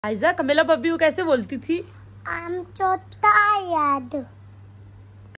आयजा कमेला बब्बी को कैसे बोलती थी? आम चोता याद